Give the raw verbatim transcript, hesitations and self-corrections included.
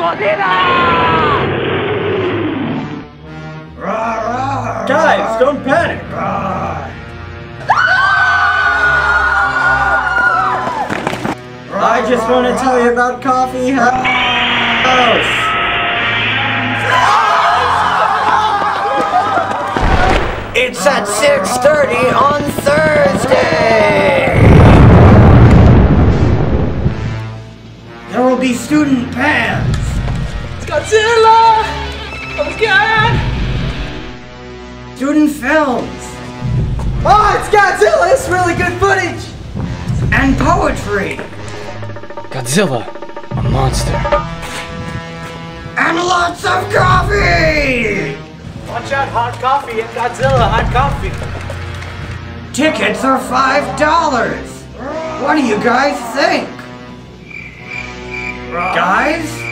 Godzilla! Guys, don't panic! I just want to tell you about Coffee House! It's at six thirty on Thursday! There will be student bands! It's Godzilla! Oh God! Student films! Oh, it's Godzilla! It's really good footage! And poetry! Godzilla, a monster. And lots of coffee! Watch out, hot coffee and Godzilla hot coffee. Tickets are five dollars! What do you guys think? Guys?